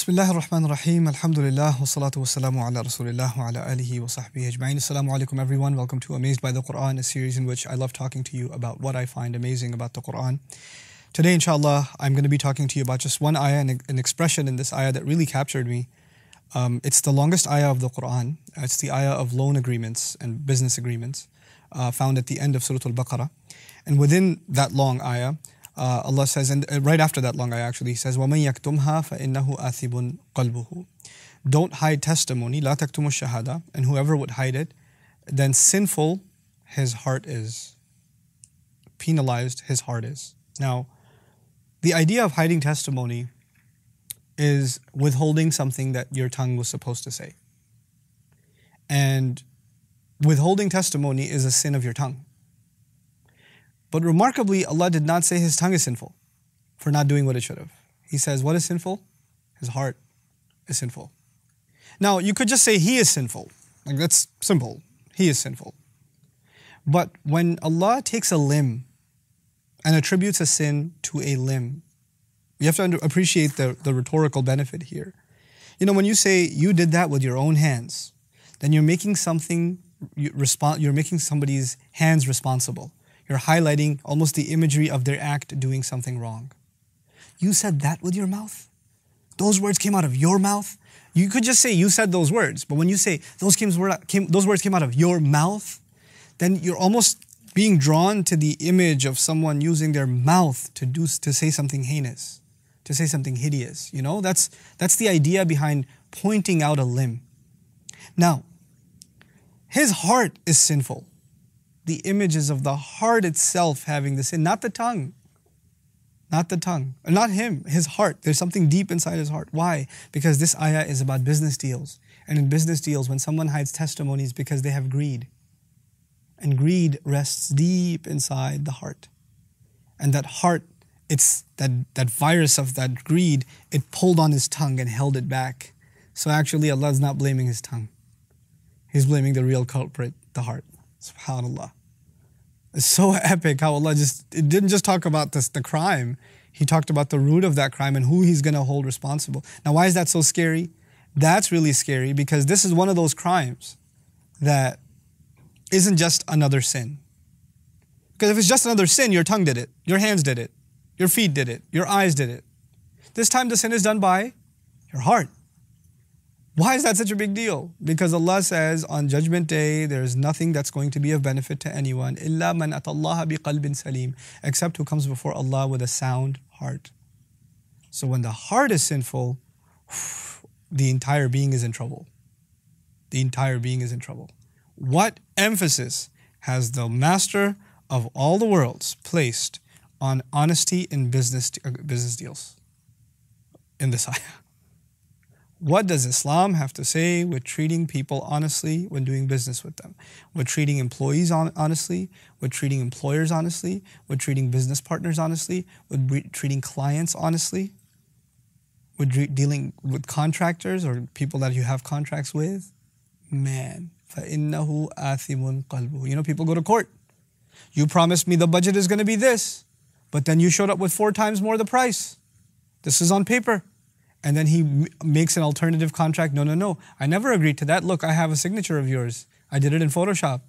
Bismillah ar-Rahman ar-Rahim. Alhamdulillah wa salatu wa salamu ala Rasulillah wa ala alihi wa sahbihi ajma'in. Assalamu alaikum everyone. Welcome to Amazed by the Quran, a series in which I love talking to you about what I find amazing about the Quran. Today, inshallah, I'm going to be talking to you about just one ayah, an expression in this ayah that really captured me. It's the longest ayah of the Quran. It's the ayah of loan agreements and business agreements found at the end of Surah Al-Baqarah. And within that long ayah, Allah says, and right after that long ayah actually, He says, وَمَنْ يَكْتُمْهَا فَإِنَّهُ آثِبٌ قَلْبُهُ. Don't hide testimony, لَا تَكْتُمُ الشَّهَادَةِ, and whoever would hide it, then sinful his heart is. Penalized his heart is. Now, the idea of hiding testimony is withholding something that your tongue was supposed to say. And withholding testimony is a sin of your tongue. But remarkably, Allah did not say his tongue is sinful for not doing what it should have. He says, what is sinful? His heart is sinful. Now, you could just say he is sinful. Like, that's simple. He is sinful. But when Allah takes a limb and attributes a sin to a limb, you have to appreciate the rhetorical benefit here. You know, when you say you did that with your own hands, then you're making you're making somebody's hands responsible. You're highlighting almost the imagery of their act doing something wrong. You said that with your mouth? Those words came out of your mouth? You could just say you said those words, but when you say those words came out of your mouth, then you're almost being drawn to the image of someone using their mouth to say something heinous, to say something hideous. You know, that's the idea behind pointing out a limb. Now, his heart is sinful. The images of the heart itself having the sin, not the tongue. Not the tongue. Not him, his heart. There's something deep inside his heart. Why? Because this ayah is about business deals. And in business deals, when someone hides testimonies because they have greed. And greed rests deep inside the heart. And that heart, it's that virus of that greed, it pulled on his tongue and held it back. So actually Allah is not blaming his tongue. He's blaming the real culprit, the heart. SubhanAllah. It's so epic how Allah it didn't just talk about the crime. He talked about the root of that crime and who He's going to hold responsible. Now, why is that so scary? That's really scary because this is one of those crimes that isn't just another sin. Because if it's just another sin, your tongue did it, your hands did it, your feet did it, your eyes did it. This time the sin is done by your heart. Why is that such a big deal? Because Allah says on Judgment Day, there is nothing that's going to be of benefit to anyone, إِلَّا مَنْ أَتَى اللَّهَ بِقَلْبٍ سَلِيمٍ, except who comes before Allah with a sound heart. So when the heart is sinful, the entire being is in trouble. The entire being is in trouble. What emphasis has the master of all the worlds placed on honesty in business deals in this ayah? What does Islam have to say with treating people honestly when doing business with them? With treating employees honestly? With treating employers honestly? With treating business partners honestly? With treating clients honestly? With dealing with contractors or people that you have contracts with? Man, فَإِنَّهُ آثِمٌ قَلْبُهُ. You know, people go to court. You promised me the budget is going to be this, but then you showed up with 4 times more the price. This is on paper. And then he makes an alternative contract. No. I never agreed to that. Look, I have a signature of yours. I did it in Photoshop.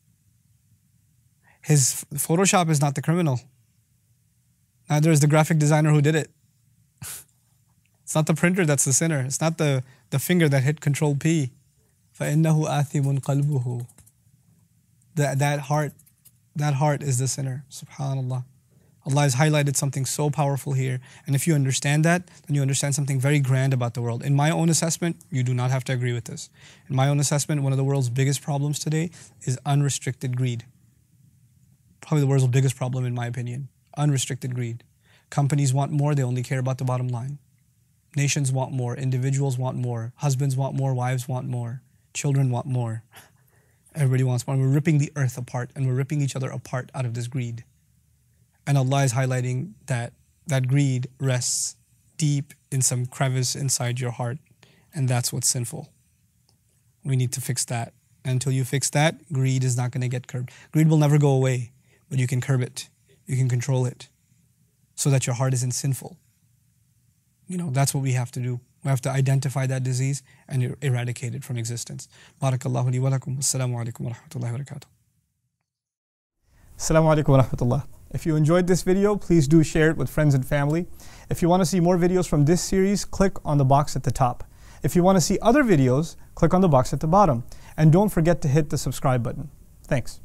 His Photoshop is not the criminal. Neither is the graphic designer who did it. It's not the printer that's the sinner. It's not the finger that hit Control P. فَإِنَّهُ آثِمٌ قَلْبُهُ. That heart is the sinner. SubhanAllah. Allah has highlighted something so powerful here. And if you understand that, then you understand something very grand about the world. In my own assessment, you do not have to agree with this. In my own assessment, one of the world's biggest problems today is unrestricted greed. Probably the world's biggest problem in my opinion. Unrestricted greed. Companies want more, they only care about the bottom line. Nations want more, individuals want more, husbands want more, wives want more, children want more. Everybody wants more. We're ripping the earth apart and we're ripping each other apart out of this greed. And Allah is highlighting that greed rests deep in some crevice inside your heart. And that's what's sinful. We need to fix that. And until you fix that, greed is not going to get curbed. Greed will never go away, but you can curb it. You can control it so that your heart isn't sinful. You know, that's what we have to do. We have to identify that disease and eradicate it from existence. Barakallahu li wa lakum. Assalamu alaikum wa rahmatullahi wa barakatuh. Assalamu alaikum wa rahmatullah. If you enjoyed this video, please do share it with friends and family. If you want to see more videos from this series, click on the box at the top. If you want to see other videos, click on the box at the bottom. And don't forget to hit the subscribe button. Thanks.